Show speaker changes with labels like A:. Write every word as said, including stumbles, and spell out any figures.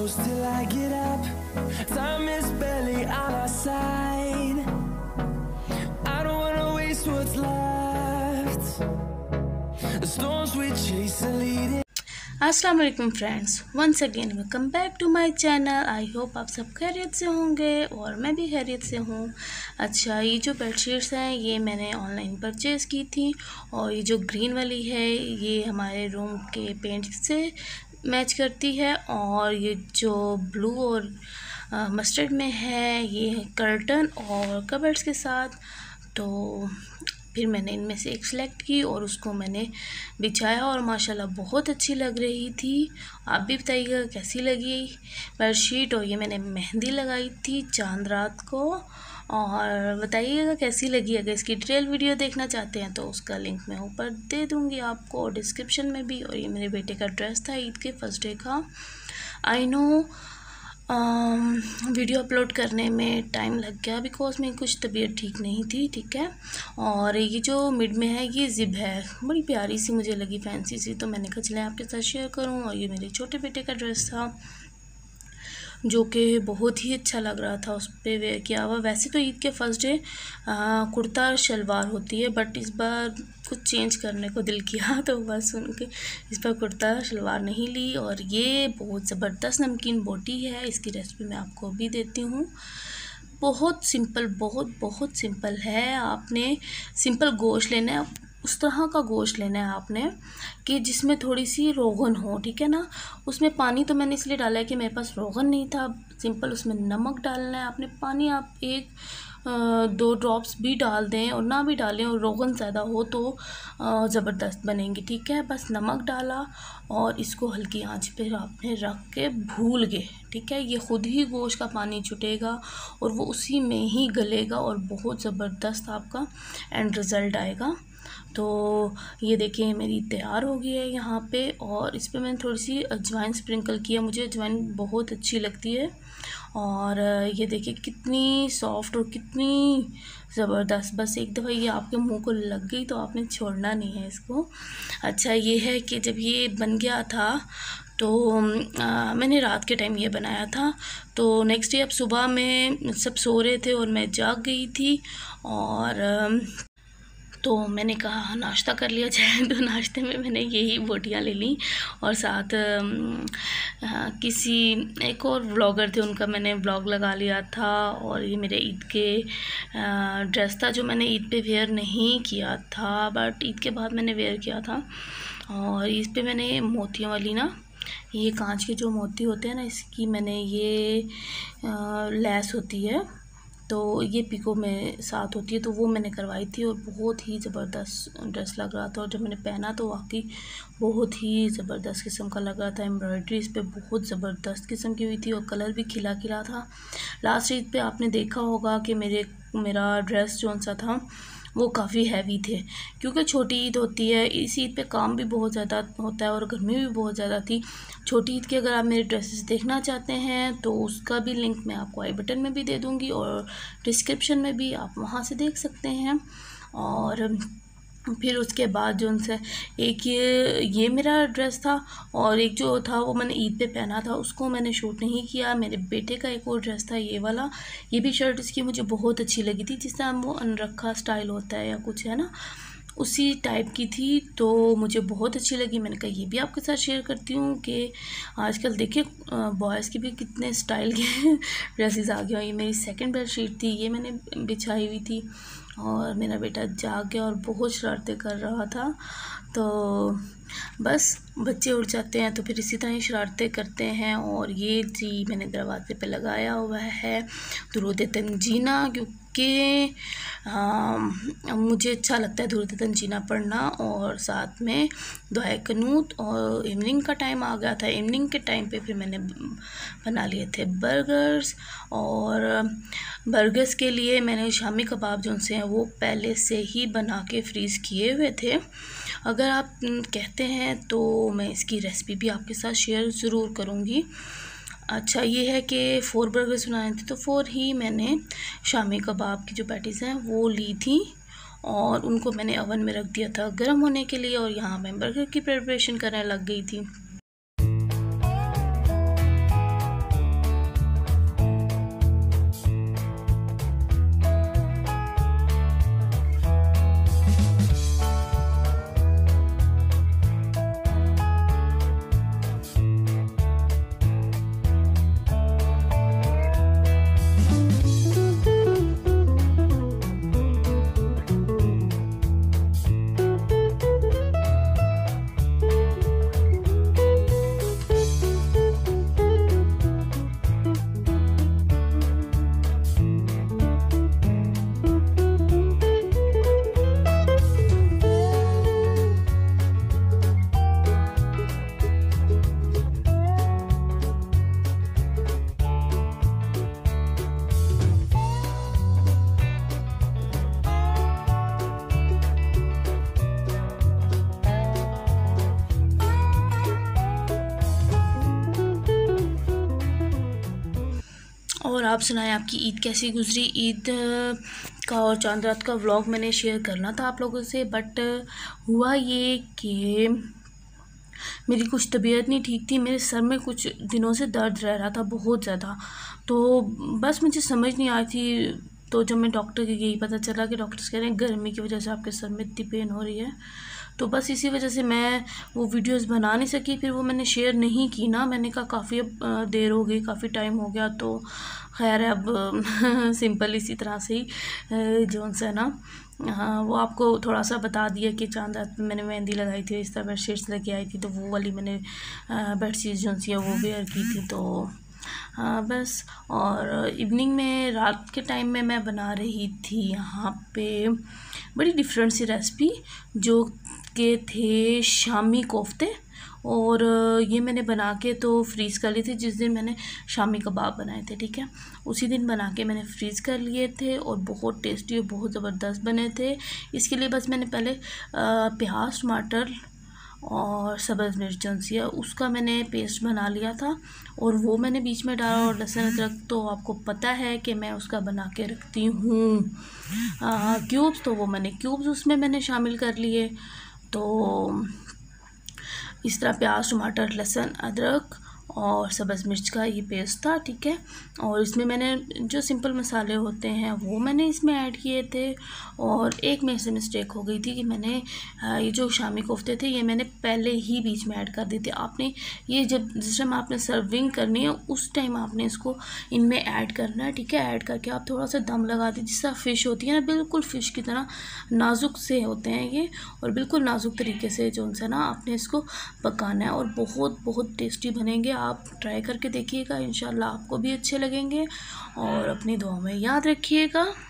A: close till I get up. Time is barely on our side. I don't wanna waste what's left. The storms we chase are leading.
B: अस्सलाम वालेकुम friends, once again welcome back to my channel. I hope आप सब खैरियत से होंगे और मैं भी खैरियत से हूँ। अच्छा, ये जो बेडशीट्स हैं ये मैंने ऑनलाइन परचेज़ की थी और ये जो ग्रीन वाली है ये हमारे रूम के पेंट से मैच करती है और ये जो ब्लू और मस्टर्ड में है ये कर्टन और कबर्ड्स के साथ। तो फिर मैंने इनमें से एक सिलेक्ट की और उसको मैंने बिछाया और माशाल्लाह बहुत अच्छी लग रही थी। आप भी बताइएगा कैसी लगी बेडशीट। और ये मैंने मेहंदी लगाई थी चांद रात को और बताइएगा कैसी लगी। अगर इसकी डिटेल वीडियो देखना चाहते हैं तो उसका लिंक मैं ऊपर दे दूँगी आपको और डिस्क्रिप्शन में भी। और ये मेरे बेटे का ड्रेस था ईद के फर्स्ट डे का। आई नो वीडियो अपलोड करने में टाइम लग गया बिकॉज मेरी कुछ तबीयत ठीक नहीं थी, ठीक है। और ये जो मिड में है ये ज़िप है, बड़ी प्यारी सी मुझे लगी, फैंसी सी, तो मैंने कहा चलें आपके साथ शेयर करूं। और ये मेरे छोटे बेटे का ड्रेस था जो कि बहुत ही अच्छा लग रहा था, उस पर वेयर किया हुआ। वैसे तो ईद के फर्स्ट डे कुर्ता शलवार होती है बट इस बार कुछ चेंज करने को दिल किया तो बस उनके इस पर कुर्ता शलवार नहीं ली। और ये बहुत ज़बरदस्त नमकीन बोटी है, इसकी रेसिपी मैं आपको अभी देती हूँ। बहुत सिंपल, बहुत बहुत सिंपल है। आपने सिंपल गोश्त लेना है, उस तरह का गोश्त लेना है आपने कि जिसमें थोड़ी सी रोगन हो, ठीक है ना। उसमें पानी तो मैंने इसलिए डाला है कि मेरे पास रोगन नहीं था। सिंपल उसमें नमक डालना है आपने। पानी आप एक आ, दो ड्रॉप्स भी डाल दें और ना भी डालें और रोगन ज़्यादा हो तो ज़बरदस्त बनेंगी, ठीक है। बस नमक डाला और इसको हल्की आंच पे आपने रख के भूल गए, ठीक है। ये ख़ुद ही गोश्त का पानी छूटेगा और वो उसी में ही गलेगा और बहुत ज़बरदस्त आपका एंड रिज़ल्ट आएगा। तो ये देखिए मेरी तैयार हो गई है यहाँ पे। और इस पे मैंने थोड़ी सी अजवाइन स्प्रिंकल किया, मुझे अजवाइन बहुत अच्छी लगती है। और ये देखिए कितनी सॉफ्ट और कितनी ज़बरदस्त। बस एक दफ़ा ये आपके मुंह को लग गई तो आपने छोड़ना नहीं है इसको। अच्छा, ये है कि जब ये बन गया था तो आ, मैंने रात के टाइम ये बनाया था। तो नेक्स्ट डे अब सुबह में सब सो रहे थे और मैं जाग गई थी और तो मैंने कहा नाश्ता कर लिया जाए। तो नाश्ते में मैंने यही बोटियाँ ले ली और साथ आ, किसी एक और व्लॉगर थे उनका मैंने व्लॉग लगा लिया था। और ये मेरे ईद के आ, ड्रेस था जो मैंने ईद पे वेयर नहीं किया था बट ईद के बाद मैंने वेयर किया था। और इस पे मैंने मोतियों वाली ना, ये कांच के जो मोती होते हैं ना, इसकी मैंने ये आ, लैस होती है तो ये पिको में साथ होती है तो वो मैंने करवाई थी और बहुत ही ज़बरदस्त ड्रेस लग रहा था। और जब मैंने पहना तो वाकई बहुत ही ज़बरदस्त किस्म का लग रहा था। एम्ब्रॉयडरी इस पर बहुत ज़बरदस्त किस्म की हुई थी और कलर भी खिला खिला था। लास्ट ईद पे आपने देखा होगा कि मेरे मेरा ड्रेस जो सा था वो काफ़ी हैवी थे क्योंकि छोटी ईद होती है। इस ईद पे काम भी बहुत ज़्यादा होता है और गर्मी भी बहुत ज़्यादा थी। छोटी ईद के अगर आप मेरे ड्रेसेस देखना चाहते हैं तो उसका भी लिंक मैं आपको आई बटन में भी दे दूँगी और डिस्क्रिप्शन में भी, आप वहाँ से देख सकते हैं। और फिर उसके बाद जो उनसे एक ये ये मेरा ड्रेस था और एक जो था वो मैंने ईद पे पहना था, उसको मैंने शूट नहीं किया। मेरे बेटे का एक और ड्रेस था ये वाला, ये भी शर्ट इसकी मुझे बहुत अच्छी लगी थी, जिस तरह वो अनरखा स्टाइल होता है या कुछ है ना, उसी टाइप की थी तो मुझे बहुत अच्छी लगी। मैंने कहा ये भी आपके साथ शेयर करती हूँ कि आजकल देखिए बॉयज़ के भी कितने स्टाइल के ड्रेसेस आ गए। ये मेरी सेकंड बेडशीट थी, ये मैंने बिछाई हुई थी और मेरा बेटा जाग गया और बहुत शरारतें कर रहा था। तो बस बच्चे उठ जाते हैं तो फिर इसी तरह ही शरारतें करते हैं। और ये जी मैंने दरवाजे पे लगाया हुआ है दुरूद तंजीना क्योंकि मुझे अच्छा लगता है दुरूद तंजीना पढ़ना और साथ में दुआए कनूत। और इवनिंग का टाइम आ गया था, इवनिंग के टाइम पे फिर मैंने बना लिए थे बर्गर्स। और बर्गर्स के लिए मैंने शामी कबाब जो से हैं वो पहले से ही बना के फ्रीज़ किए हुए थे। अगर आप कहते हैं तो मैं इसकी रेसिपी भी आपके साथ शेयर ज़रूर करूँगी। अच्छा, ये है कि फ़ोर बर्गर्स बनाए थे तो फ़ोर ही मैंने शामी कबाब की जो पैटीज़ हैं वो ली थी और उनको मैंने ओवन में रख दिया था गर्म होने के लिए और यहाँ मैं बर्गर की प्रिपरेशन करने लग गई थी। और आप सुनाएं आपकी ईद कैसी गुजरी। ईद का और चांद रात का व्लॉग मैंने शेयर करना था आप लोगों से, बट हुआ ये कि मेरी कुछ तबीयत नहीं ठीक थी। मेरे सर में कुछ दिनों से दर्द रह रहा था बहुत ज़्यादा, तो बस मुझे समझ नहीं आई थी। तो जब मैं डॉक्टर के गई पता चला कि डॉक्टर्स कह रहे हैं गर्मी की वजह से आपके सर में इतनी पेन हो रही है। तो बस इसी वजह से मैं वो वीडियोस बना नहीं सकी, फिर वो मैंने शेयर नहीं की ना। मैंने कहा काफ़ी अब देर हो गई, काफ़ी टाइम हो गया, तो खैर अब सिंपल इसी तरह से ही जो सा ना हाँ वो आपको थोड़ा सा बता दिया कि चांद रात में मैंने मेहंदी लगाई थी, इस तरह बेडशीट्स लेके आई थी, तो वो वाली मैंने बेडशीट्स जो सी है वो वेयर की थी। तो हाँ बस, और इवनिंग में रात के टाइम में मैं बना रही थी यहाँ पे बड़ी डिफरेंट सी रेसिपी, जो के थे शामी कोफ्ते। और ये मैंने बना के तो फ्रीज़ कर ली थी। जिस दिन मैंने शामी कबाब बनाए थे, ठीक है, उसी दिन बना के मैंने फ्रीज़ कर लिए थे और बहुत टेस्टी और बहुत ज़बरदस्त बने थे। इसके लिए बस मैंने पहले प्याज, टमाटर और सब्ज़ मिर्च सी है उसका मैंने पेस्ट बना लिया था और वो मैंने बीच में डाला। और लहसुन अदरक तो आपको पता है कि मैं उसका बना के रखती हूँ क्यूब्स, तो वो मैंने क्यूब्स उसमें मैंने शामिल कर लिए। तो इस तरह प्याज, टमाटर, लहसुन, अदरक और सब्ज़ मिर्च का ये पेस्ट था, ठीक है। और इसमें मैंने जो सिंपल मसाले होते हैं वो मैंने इसमें ऐड किए थे। और एक मेरे से मिस्टेक हो गई थी कि मैंने ये जो शामी कोफ्ते थे ये मैंने पहले ही बीच में ऐड कर दिए थे। आपने ये जब जिस टाइम आपने सर्विंग करनी है उस टाइम आपने इसको इनमें ऐड करना है, ठीक है। ऐड करके आप थोड़ा सा दम लगा दीजिए। जिस तरह फ़िश होती है ना, बिल्कुल फ़िश की तरह नाजुक से होते हैं ये, और बिल्कुल नाजुक तरीके से जो उनसे ना आपने इसको पकाना है और बहुत बहुत टेस्टी बनेंगे। आप ट्राई करके देखिएगा, इंशाल्लाह आपको भी अच्छे लगेंगे। और अपनी दुआ में याद रखिएगा।